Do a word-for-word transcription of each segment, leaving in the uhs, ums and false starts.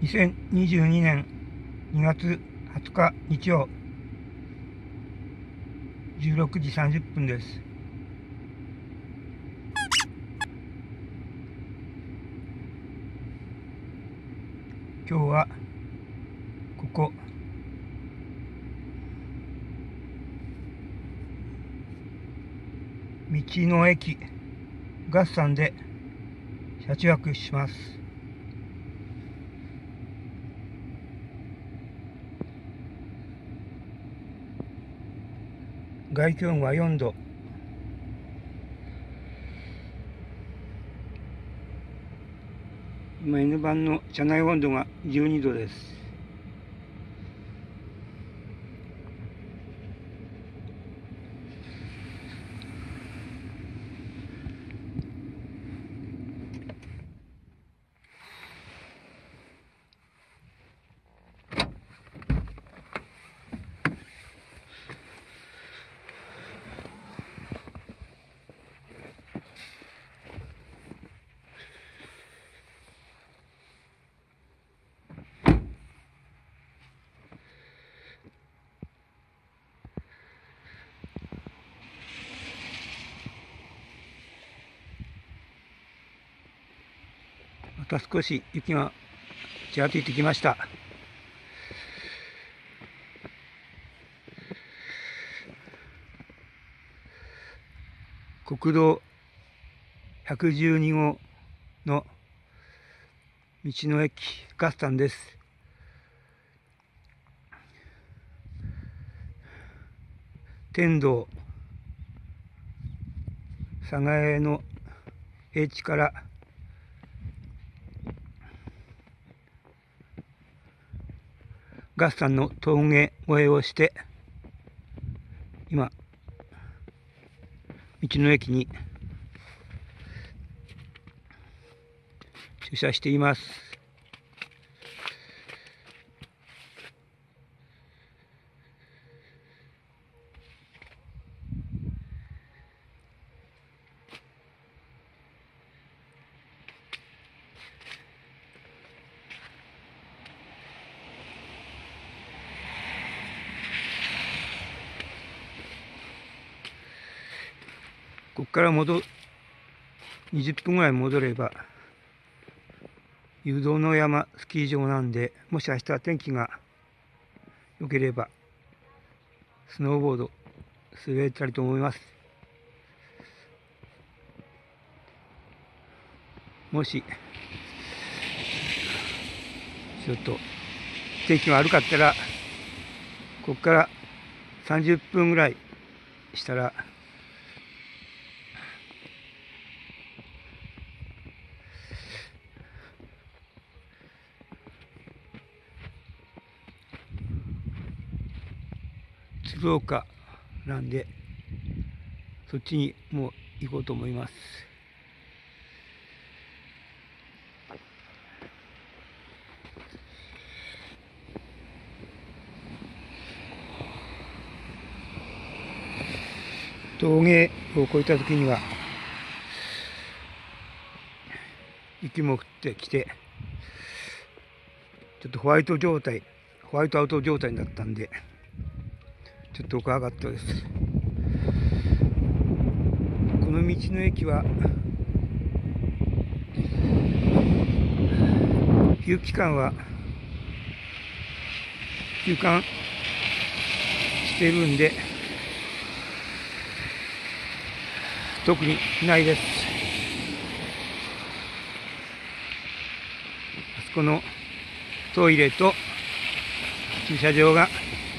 にせんにじゅうにねんにがつはつか日曜じゅうろくじさんじゅっぷんです。今日はここ道の駅月山で車中泊します。外気温はよんど。今 N 番の車内温度がじゅうにどです。また少し雪がちらついてきました。国道ひゃくじゅうにごうの道の駅月山です。天童寒河江の平地から月山の峠越えをして今道の駅に駐車しています。ここから戻にじゅっぷんぐらい戻れば有道の山スキー場なんで、もし明日天気が良ければスノーボード滑れたりと思います。もしちょっと天気が悪かったらここからさんじゅっぷんぐらいしたら鶴岡なんでそっちにもう行こうと思います。峠を越えた時には雪も降ってきてちょっとホワイト状態ホワイトアウト状態になったんでちょっと怖かったです。この道の駅は休期間は休館しているんで特にないです。あそこのトイレと駐車場が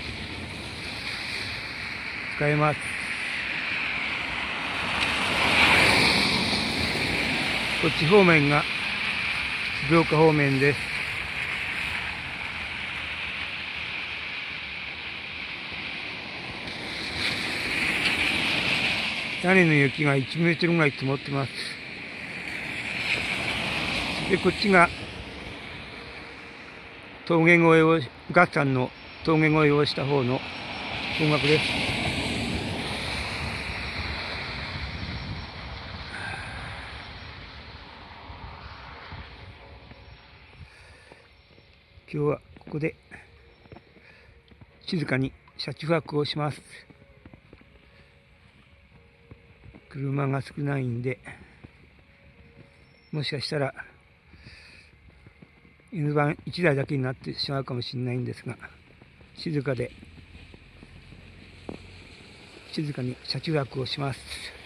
使えます。こっち方面が静岡方面です。屋根の雪がいちメートルぐらい積もってます。でこっちが峠越えを月山の峠越えをした方の方角です。 今日はここで静かに車中泊をします。車が少ないんで、もしかしたら N バンいちだいだけになってしまうかもしれないんですが、静かで静かに車中泊をします。